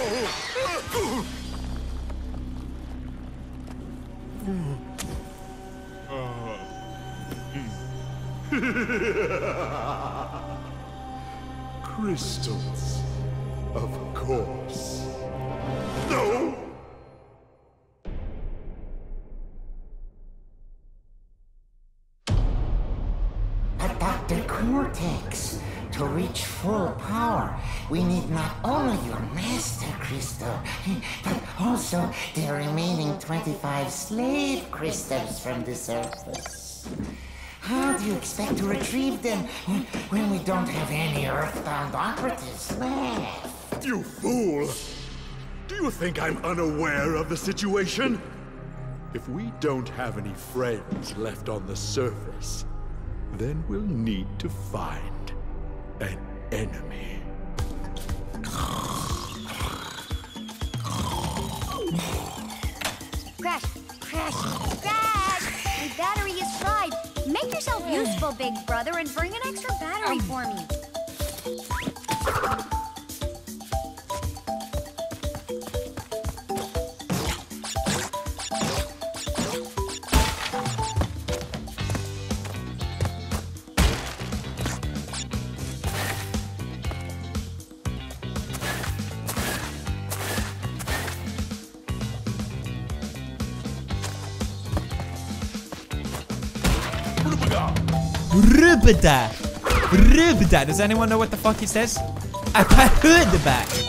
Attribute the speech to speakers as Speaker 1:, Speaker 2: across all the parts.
Speaker 1: Crystals, of course. No!
Speaker 2: But Dr. Cortex, to reach full power, we need not only your master crystal, but also the remaining 25 slave crystals from the surface. How do you expect to retrieve them when we don't have any earthbound operatives left?
Speaker 1: You fool! Do you think I'm unaware of the situation? If we don't have any friends left on the surface, then we'll need to find an enemy.
Speaker 3: Crash! Crash! Crash! My battery is fried. Make yourself useful, big brother, and bring an extra battery for me.
Speaker 4: Rubida! Rubida! Does anyone know what the fuck he says? Rubida!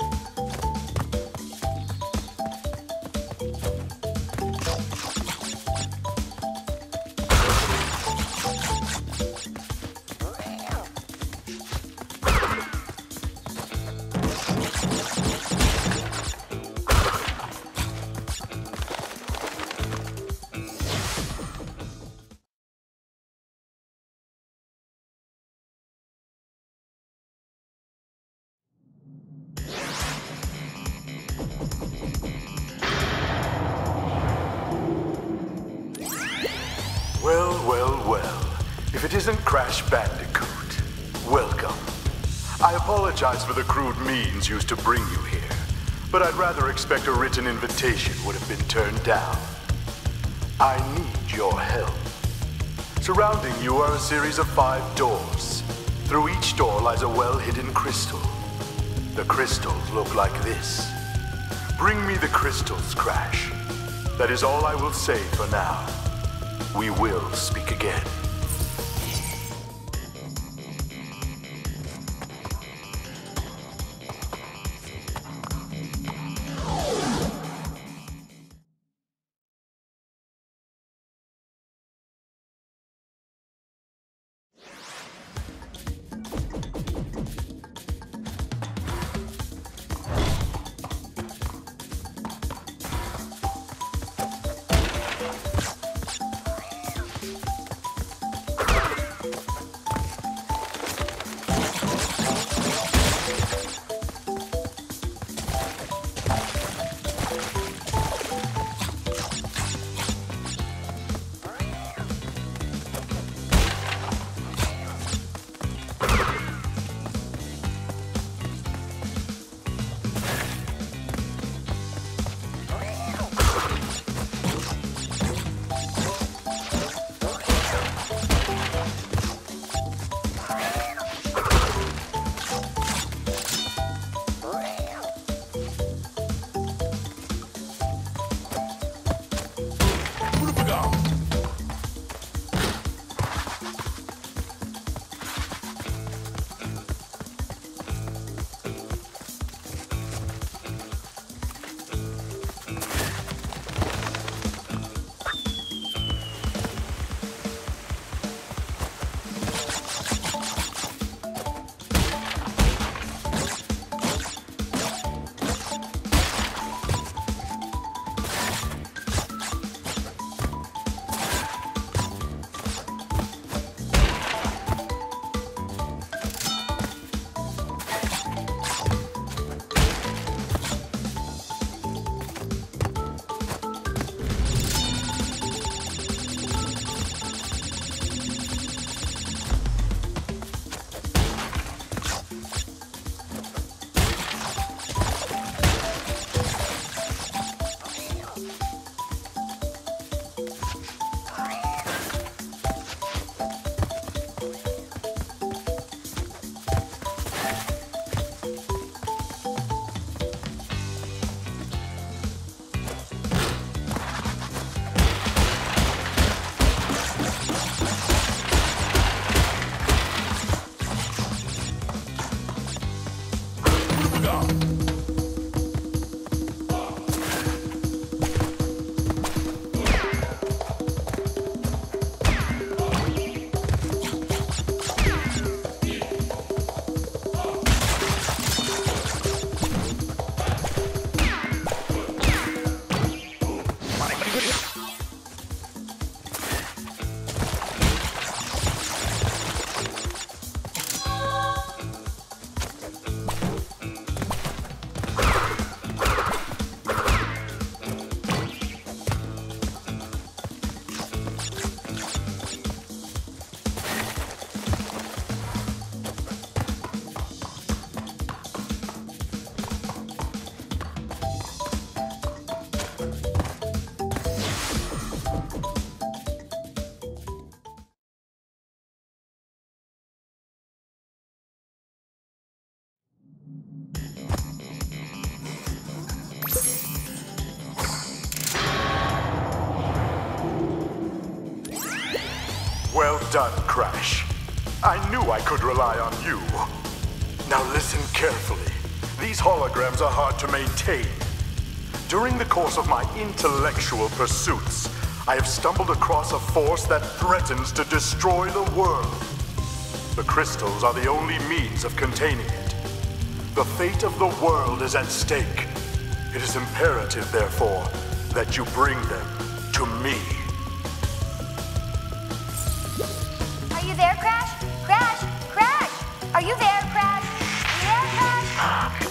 Speaker 1: Well. If it isn't Crash Bandicoot, welcome. I apologize for the crude means used to bring you here, but I'd rather expect a written invitation would have been turned down. I need your help. Surrounding you are a series of 5 doors. Through each door lies a well-hidden crystal. The crystals look like this. Bring me the crystals, Crash. That is all I will say for now. We will speak again. Well done, Crash. I knew I could rely on you. Now listen carefully. These holograms are hard to maintain. During the course of my intellectual pursuits, I have stumbled across a force that threatens to destroy the world. The crystals are the only means of containing it. The fate of the world is at stake. It is imperative, therefore, that you bring them to me.
Speaker 3: Are you there, Crash? Crash! Crash! Are you there, Crash? Are you there, Crash?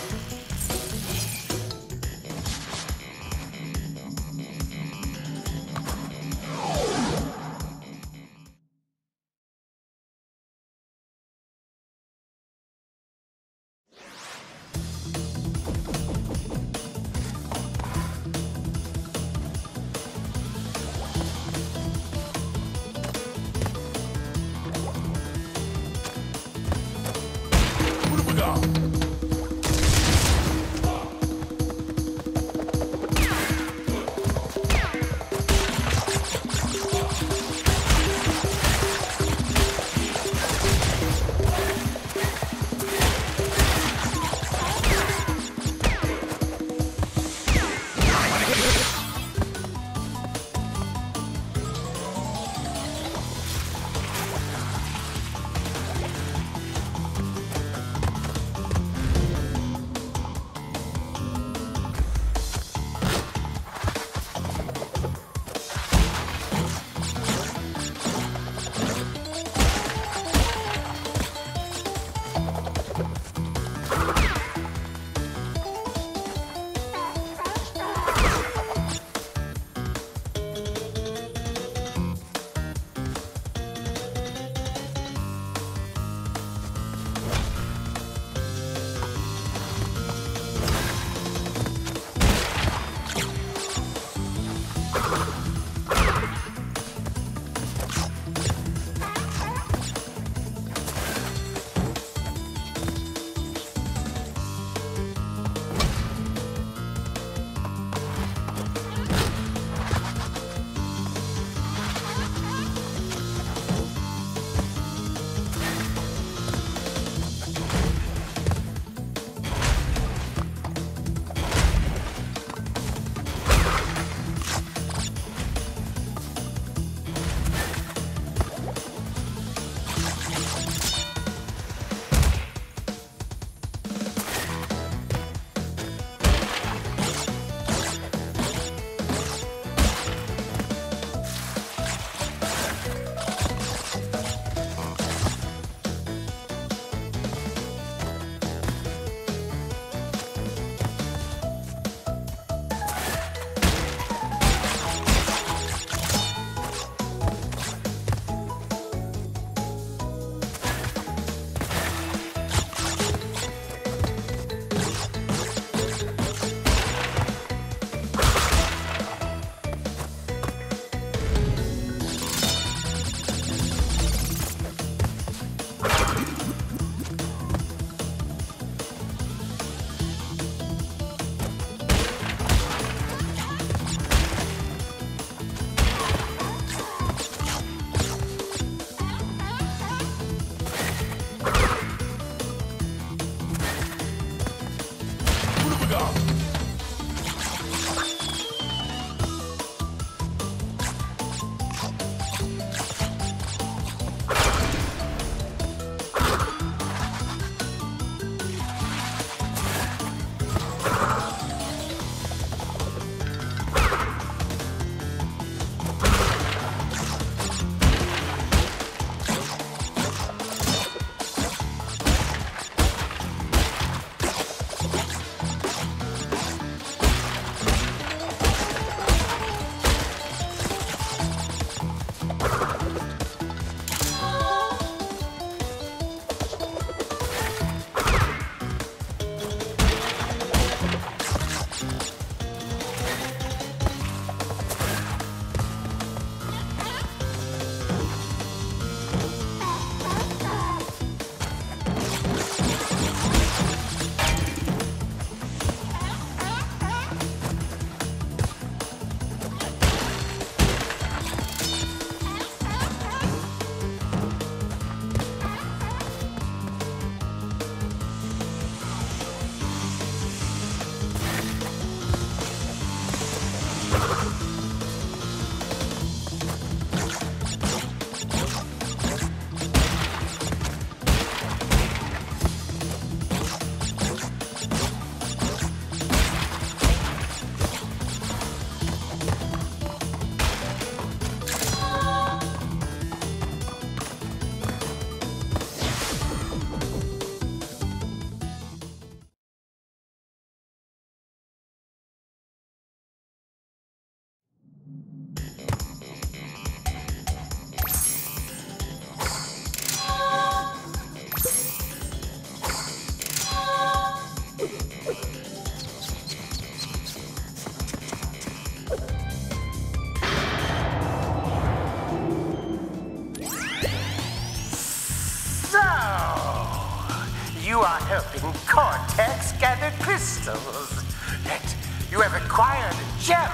Speaker 5: You are helping Cortex gather crystals. Yet you have acquired a gem.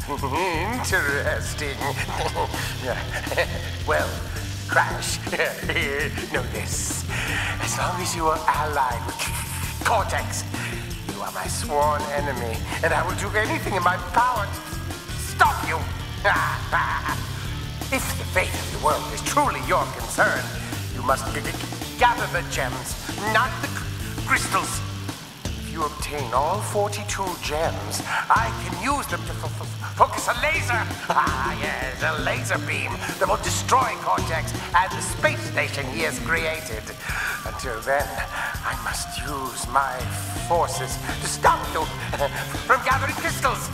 Speaker 5: Interesting. Well, Crash, know this. As long as you are allied with Cortex, you are my sworn enemy, and I will do anything in my power to stop you. If the fate of the world is truly your concern, you must gather the gems, not the crystals. If you obtain all 42 gems, I can use them to focus a laser. Yes, a laser beam that will destroy Cortex and the space station he has created. Until then, I must use my forces to stop you from gathering crystals.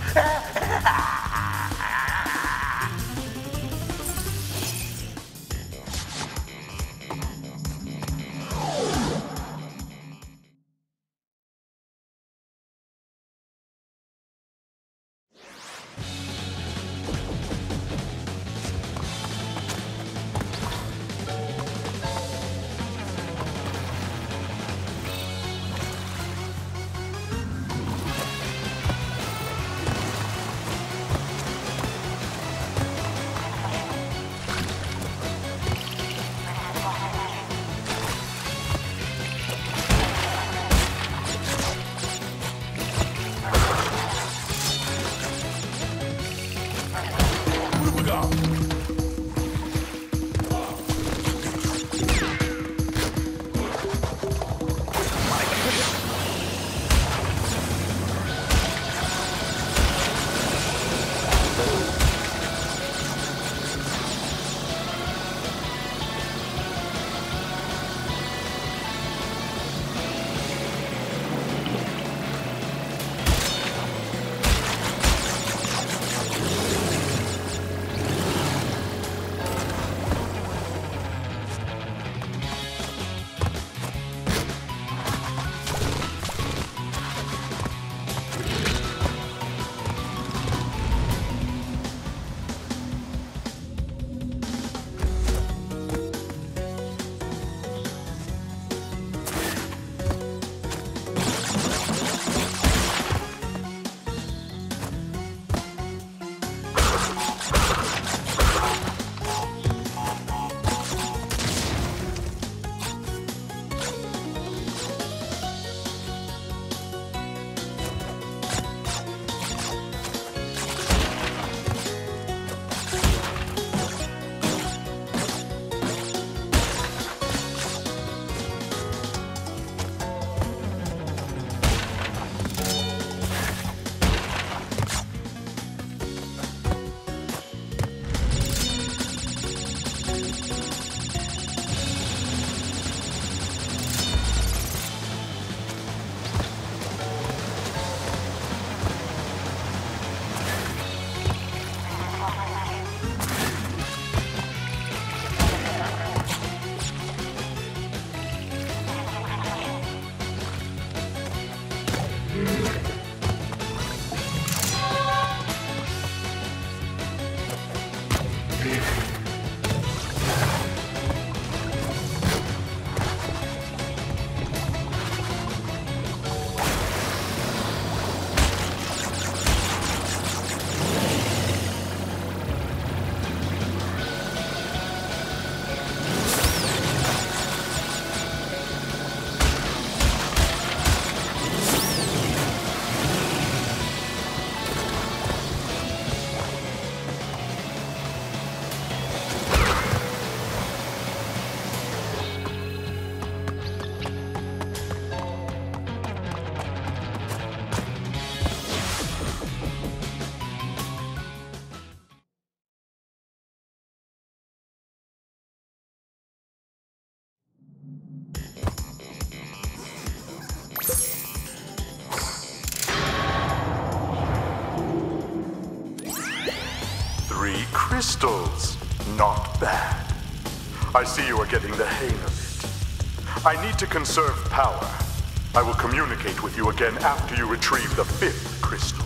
Speaker 1: crystals. Not bad. I see you are getting the hang of it. I need to conserve power. I will communicate with you again after you retrieve the 5th crystal.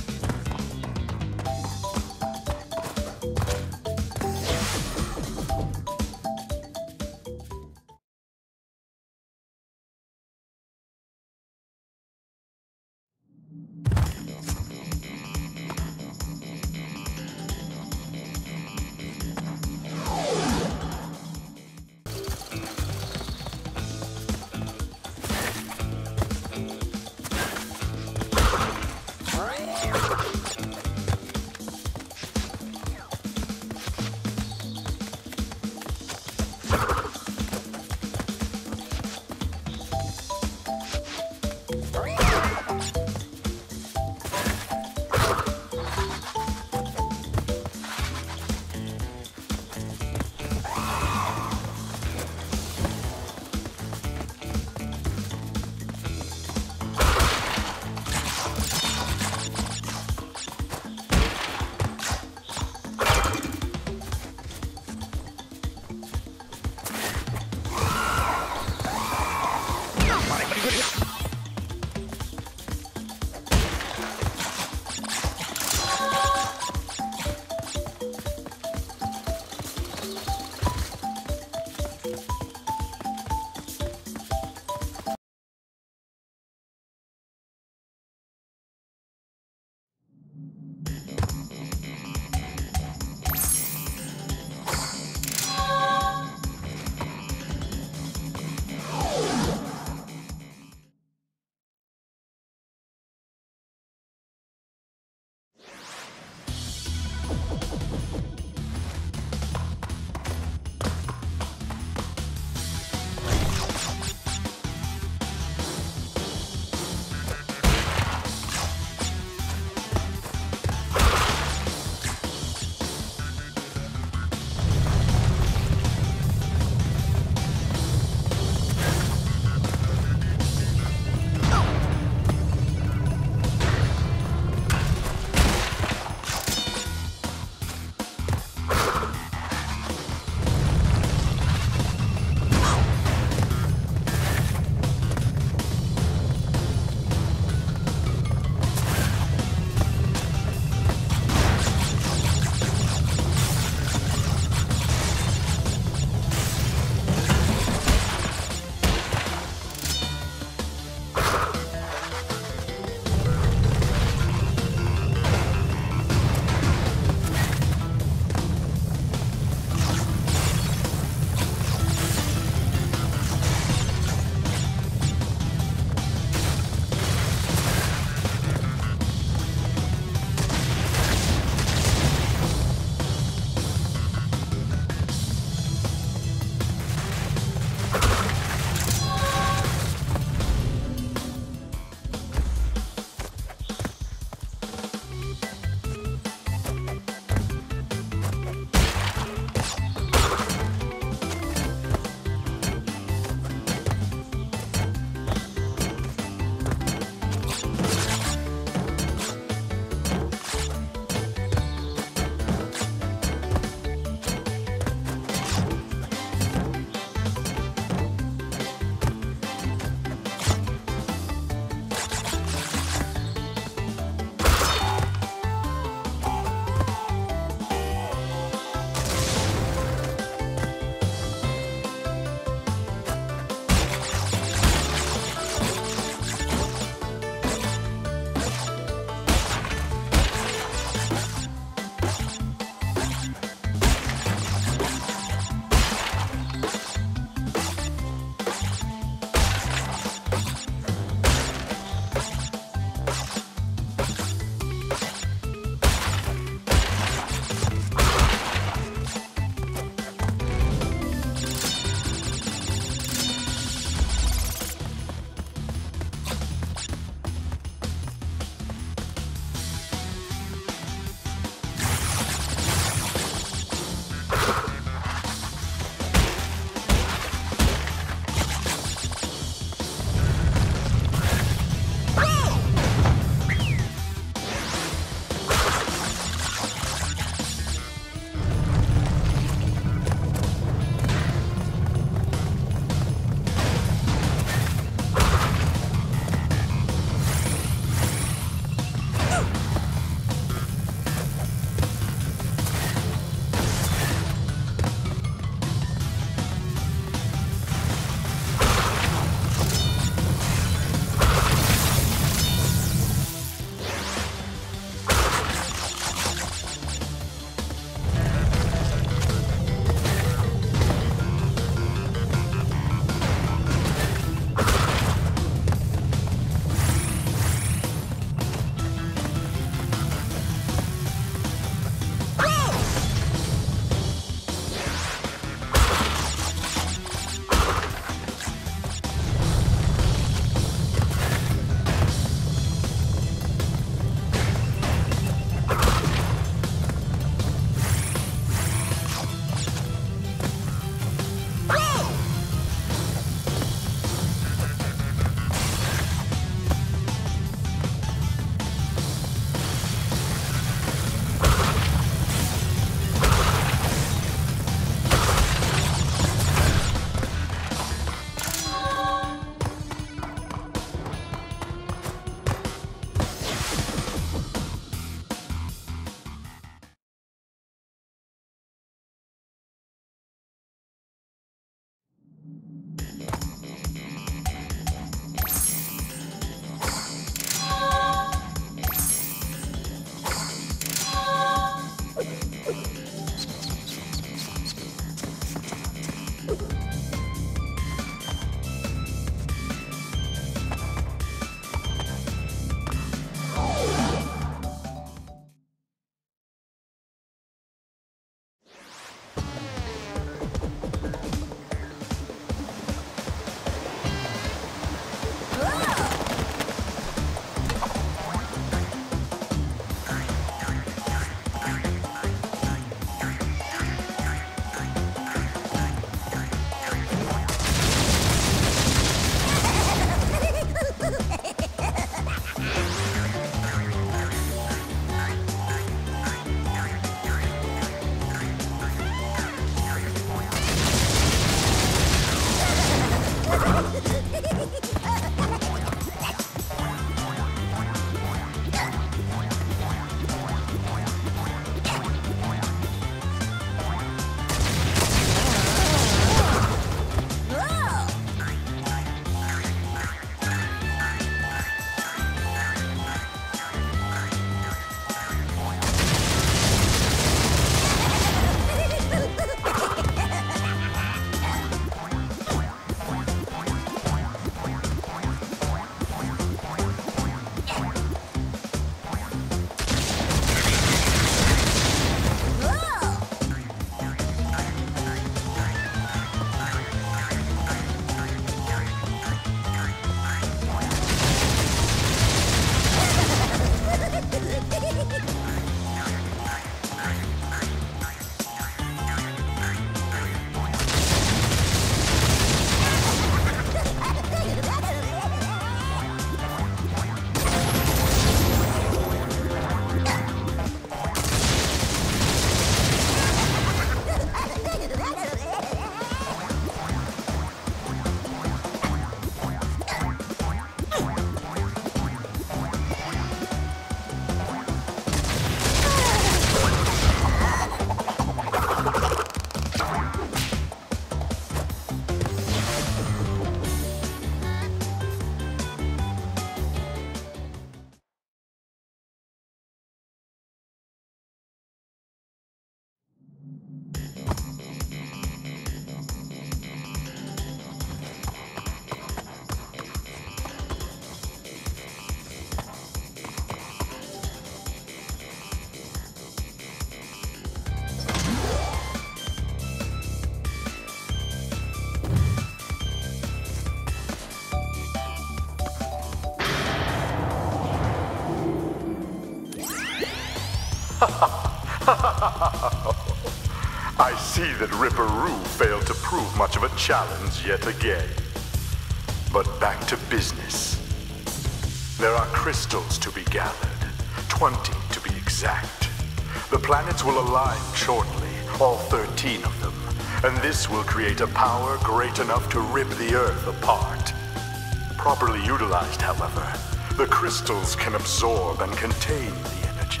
Speaker 1: I see that Ripperoo failed to prove much of a challenge yet again. But back to business. There are crystals to be gathered, 20 to be exact. The planets will align shortly, all 13 of them, and this will create a power great enough to rip the Earth apart. Properly utilized, however, the crystals can absorb and contain the energy.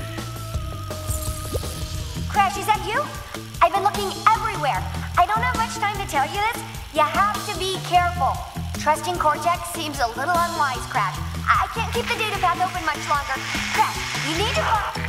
Speaker 3: Crash, is that you? I've been looking everywhere. I don't have much time to tell you this. You have to be careful. Trusting Cortex seems a little unwise, Crash. I can't keep the data path open much longer. Crash, you need to go.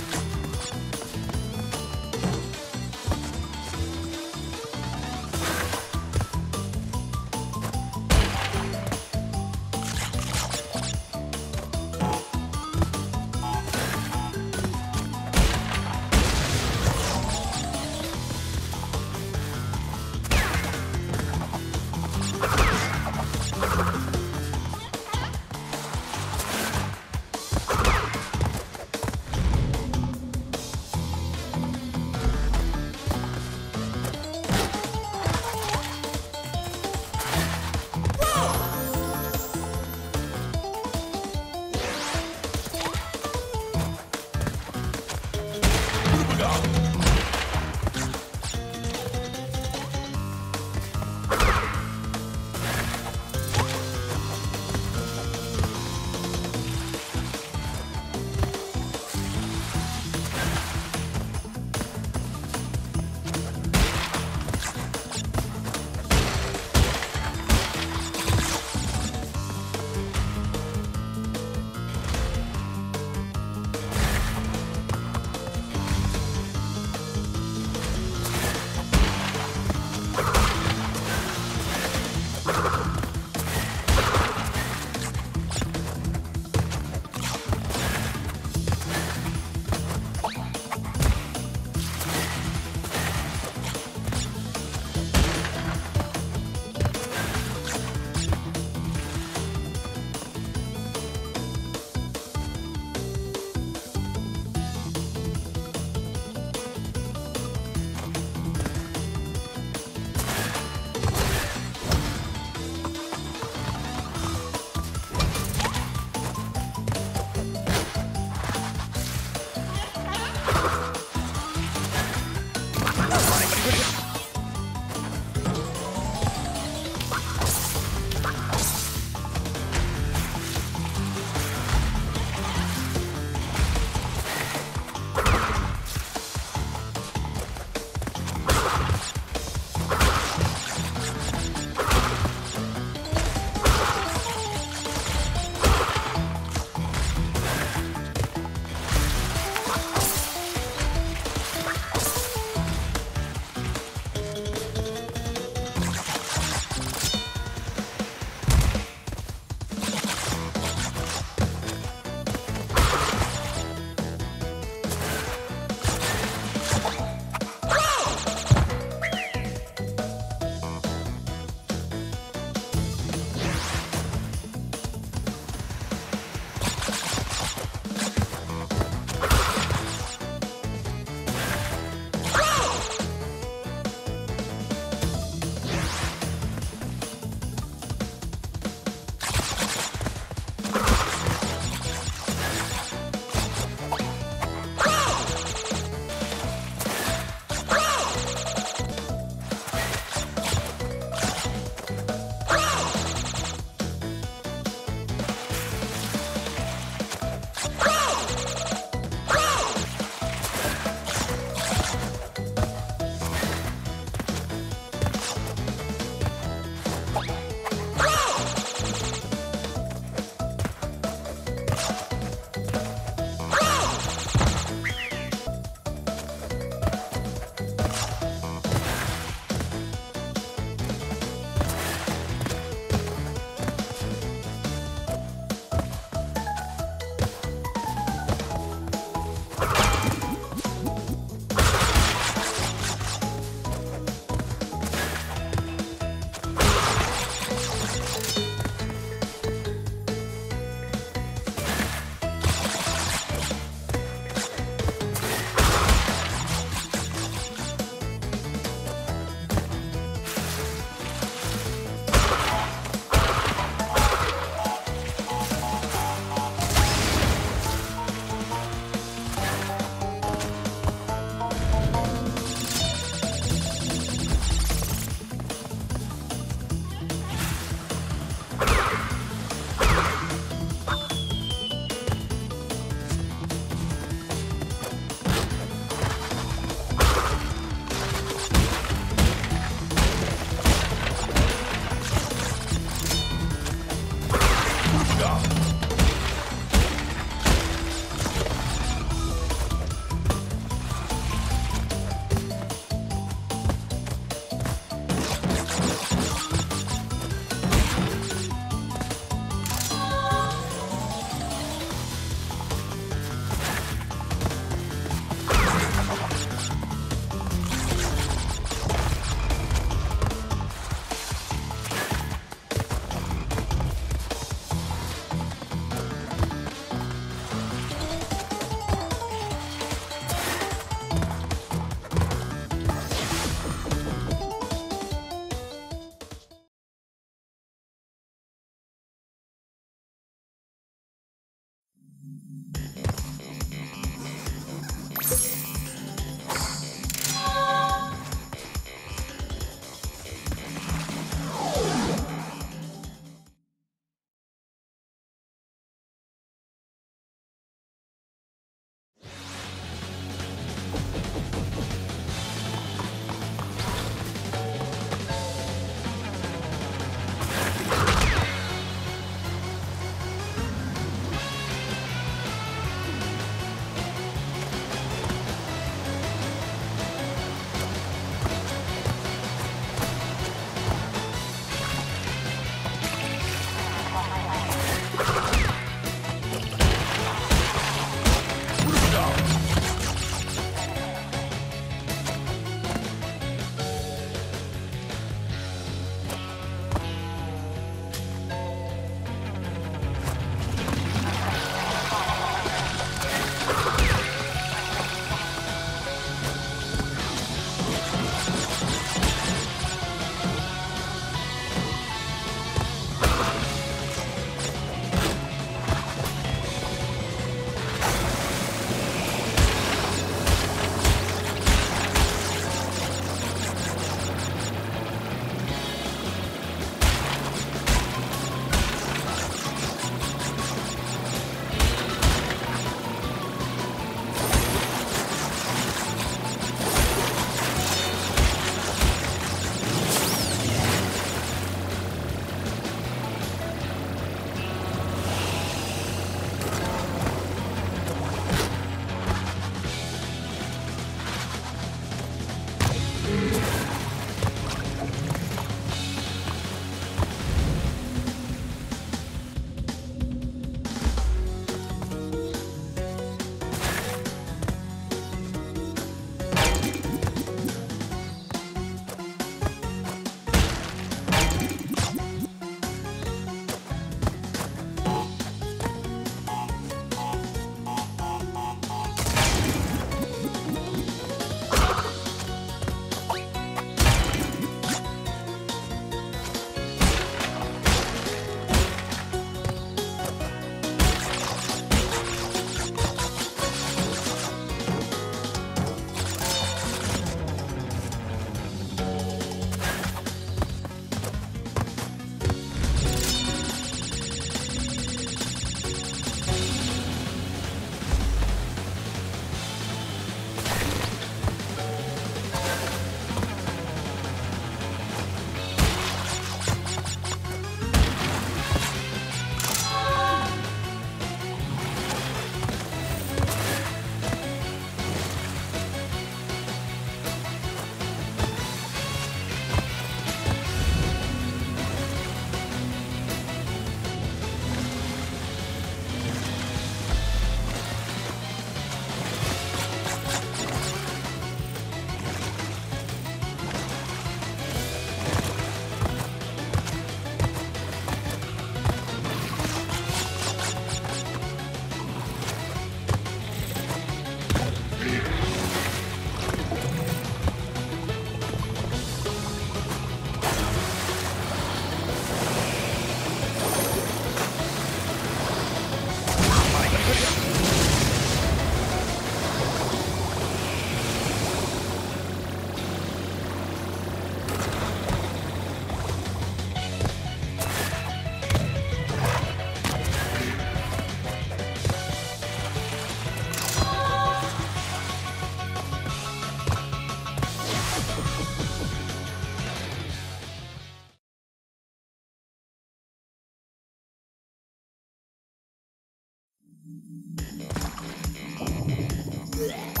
Speaker 3: Blech.